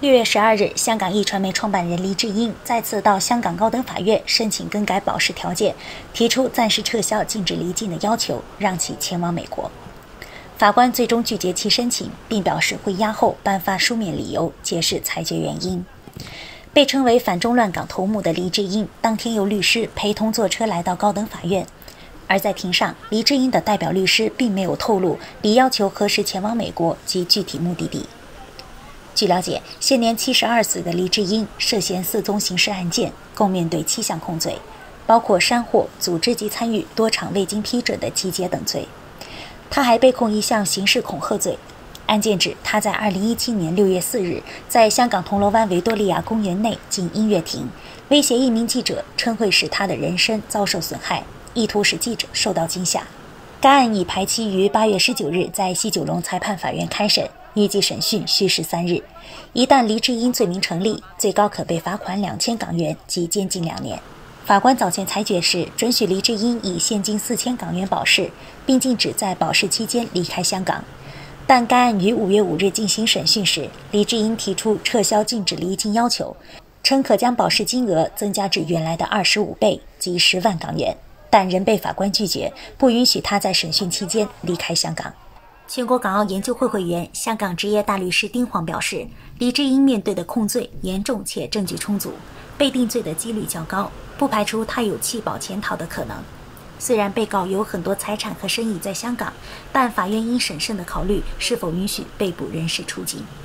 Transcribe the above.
6月12日，香港一传媒创办人黎智英再次到香港高等法院申请更改保释条件，提出暂时撤销禁止离境的要求，让其前往美国。法官最终拒绝其申请，并表示会押后颁发书面理由，解释裁决原因。被称为反中乱港头目的黎智英，当天由律师陪同坐车来到高等法院。而在庭上，黎智英的代表律师并没有透露bị要求何时前往美国及具体目的地。据了解，现年72岁的黎智英涉嫌4宗刑事案件，共面对7项控罪，包括煽惑、组织及参与多场未经批准的集结等罪。他还被控1项刑事恐吓罪。案件指他在2017年6月4日在香港铜锣湾维多利亚公园内进音乐亭，威胁一名记者，称会使他的人身遭受损害，意图使记者受到惊吓。该案已排期于8月19日在西九龙裁判法院开审，预计审讯需时3日。一旦黎智英罪名成立，最高可被罚款2000港元及监禁2年。法官早前裁决时，准许黎智英以现金4000港元保释，并禁止在保释期间离开香港。但该案于5月5日进行审讯时，黎智英提出撤销禁止离境要求，称可将保释金额增加至原来的25倍，即10万港元，但仍被法官拒绝，不允许他在审讯期间离开香港。全国港澳研究会会员、香港职业大律师丁晃表示，黎智英面对的控罪严重且证据充足，被定罪的几率较高，不排除他有弃保潜逃的可能。虽然被告有很多财产和生意在香港，但法院应审慎地考虑是否允许被捕人士出境。